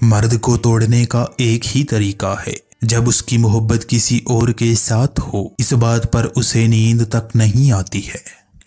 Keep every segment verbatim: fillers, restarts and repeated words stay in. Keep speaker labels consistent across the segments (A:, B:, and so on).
A: مرد کو توڑنے کا ایک ہی طریقہ ہے، جب اس کی محبت کسی اور کے ساتھ ہو، اس بات پر اسے نیند تک نہیں آتی ہے۔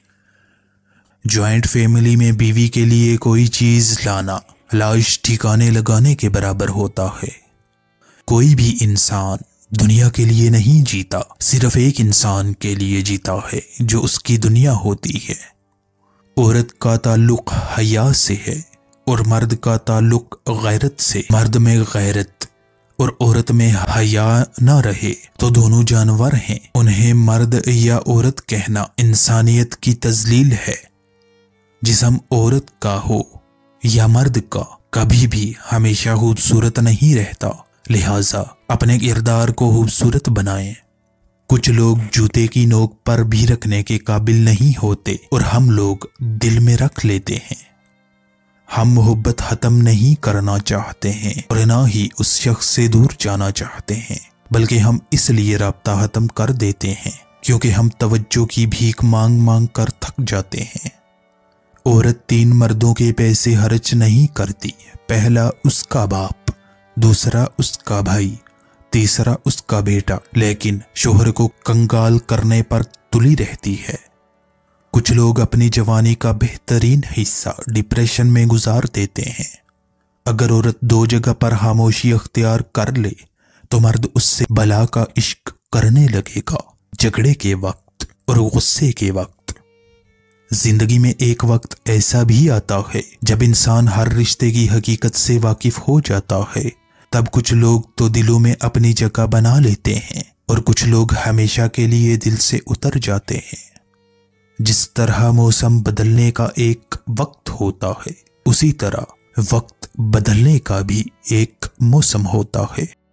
A: جوائنٹ فیملی میں بیوی کے لیے کوئی چیز لانا لاش ٹھکانے لگانے کے برابر ہوتا ہے۔ کوئی بھی انسان دنیا کے لیے نہیں جیتا، صرف ایک انسان کے لیے جیتا ہے جو اس کی دنیا ہوتی ہے۔ عورت کا تعلق حیا سے ہے اور مرد کا تعلق غیرت سے۔ مرد میں غیرت اور عورت میں حیا نہ رہے تو دونوں جانور ہیں۔ انہیں مرد یا عورت کہنا انسانیت کی تذلیل ہے۔ جسم عورت کا ہو یا مرد کا کبھی بھی ہمیشہ خوبصورت نہیں رہتا، لہٰذا اپنے کردار کو خوبصورت بنائیں۔ کچھ لوگ جوتے کی نوک پر بھی رکھنے کے قابل نہیں ہوتے اور ہم لوگ دل میں رکھ لیتے ہیں۔ ہم محبت ختم نہیں کرنا چاہتے ہیں اور نہ ہی اس شخص سے دور جانا چاہتے ہیں، بلکہ ہم اس لیے رابطہ ختم کر دیتے ہیں کیونکہ ہم توجہ کی بھیک مانگ مانگ کر تھک جاتے ہیں۔ عورت تین مردوں کے پیسے خرچ نہیں کرتی، پہلا اس کا باپ، دوسرا اس کا بھائی، تیسرا اس کا بیٹا، لیکن شوہر کو کنگال کرنے پر تلی رہتی ہے۔ کچھ لوگ اپنی جوانی کا بہترین حصہ ڈپریشن میں گزار دیتے ہیں۔ اگر عورت دو جگہ پر خاموشی اختیار کر لے تو مرد اس سے بلا کا عشق کرنے لگے گا، جھگڑے کے وقت اور غصے کے وقت۔ زندگی میں ایک وقت ایسا بھی آتا ہے جب انسان ہر رشتے کی حقیقت سے واقف ہو جاتا ہے۔ تب کچھ لوگ تو دلوں میں اپنی جگہ بنا لیتے ہیں اور کچھ لوگ ہمیشہ کے لیے دل سے اتر جاتے ہیں۔ جس طرح موسم بدلنے کا ایک وقت ہوتا ہے، اسی طرح وقت بدلنے کا بھی ایک موسم ہوتا ہے۔